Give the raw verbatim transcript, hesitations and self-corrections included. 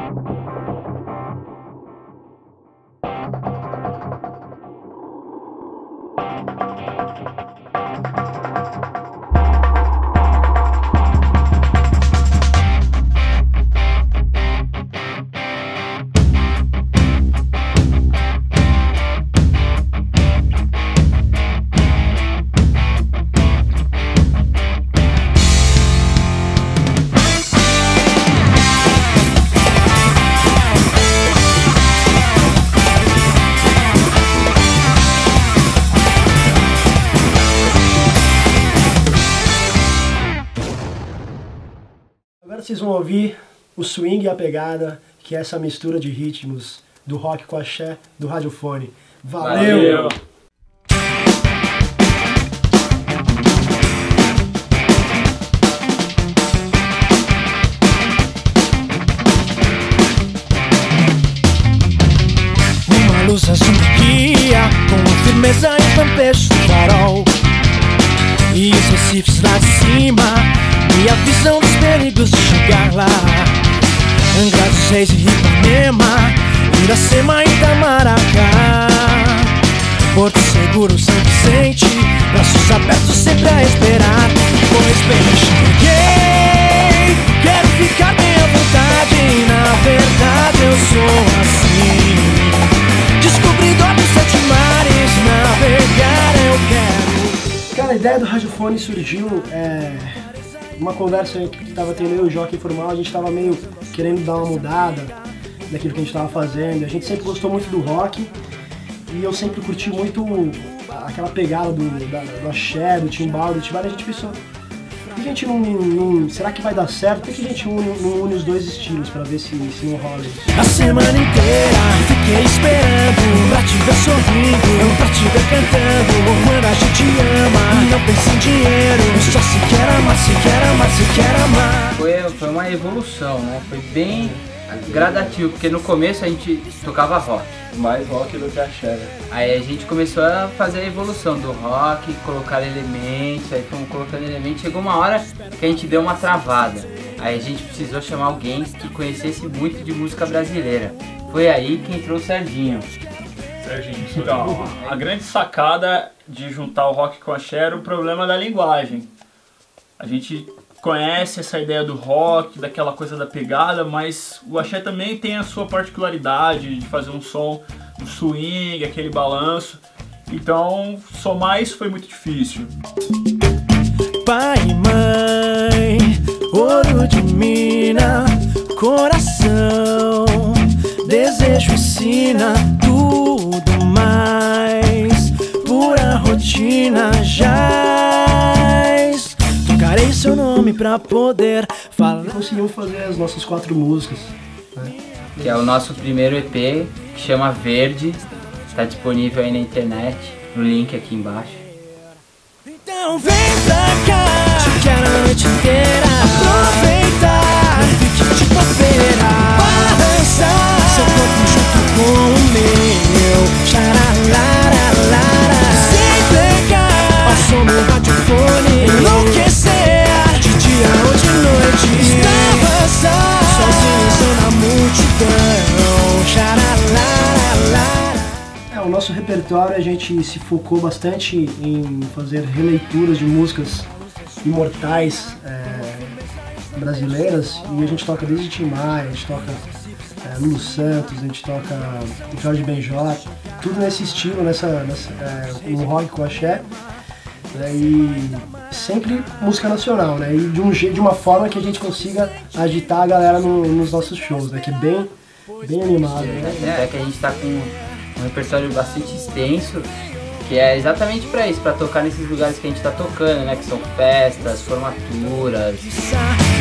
Agora vocês vão ouvir o swing e a pegada, que é essa mistura de ritmos do rock com axé do radiofone. Valeu! Valeu. Uma luz azul me guia, com a firmeza e os lampejos do farol, e os recifes lá de cima, e a visão dos perigos de chegar lá. Angra dos Reis e Ipanema, Iracema e Itamaracá. Porto seguro sempre sente, braços abertos sempre a esperar. Pois bem, eu cheguei, quero ficar bem à vontade. Na verdade eu sou assim, descobridor dos sete mares, navegar eu quero. Cara, a ideia do radiofone surgiu é... uma conversa que tava tendo eu e o Joca Informal. A gente tava meio querendo dar uma mudada daquilo que a gente tava fazendo. A gente sempre gostou muito do rock e eu sempre curti muito aquela pegada do, da, do axé, do timbal, do timbal. A gente pensou, por que a gente não, não... será que vai dar certo? Por que a gente une, não une os dois estilos pra ver se, se não rola isso? A semana inteira fiquei esperando pra te ver sorrindo, pra te ver cantando. Quando a gente ama, não pensa em dinheiro, só se quer amar, se quer amar, se quer amar. Foi, foi uma evolução, né? Foi bem gradativo, porque no começo a gente tocava rock. Mais rock do que axé, né? Aí a gente começou a fazer a evolução do rock, colocar elementos, aí fomos colocando elementos. Chegou uma hora que a gente deu uma travada. Aí a gente precisou chamar alguém que conhecesse muito de música brasileira. Foi aí que entrou o Serginho. Serginho, então, a grande sacada de juntar o rock com o axé era o problema da linguagem. A gente conhece essa ideia do rock, daquela coisa da pegada, mas o axé também tem a sua particularidade de fazer um som, um swing, aquele balanço. Então, somar isso foi muito difícil. Pai e mãe, ouro de mina, coração, desejo ensina tudo mais, pura rotina já. Tocarei seu nome pra poder falar. Conseguimos fazer as nossas quatro músicas, né? Que é o nosso primeiro E P, que chama Verde. Está disponível aí na internet, no link aqui embaixo. Então vem pra cá, te quero a noite inteira, aproveitar, fique de bobeira, balançar seu corpo junto com o meu, xaralalara, sem pegar, ao som do radiofone, enlouquecer, de dia ou de noite, estava sozinho na multidão, xaralalara. É, o nosso repertório, a gente se focou bastante em fazer releituras de músicas imortais é, brasileiras, e a gente toca desde Tim Maia, a gente toca é, Lulu Santos, a gente toca Jorge Benjor, tudo nesse estilo, nessa, nessa, é, no rock com axé, né, e sempre música nacional, né, e de, um, de uma forma que a gente consiga agitar a galera no, nos nossos shows, né, que é bem, bem animado. Né? É, é que a gente tá com um repertório bastante extenso, que é exatamente para isso, para tocar nesses lugares que a gente tá tocando, né, que são festas, formaturas.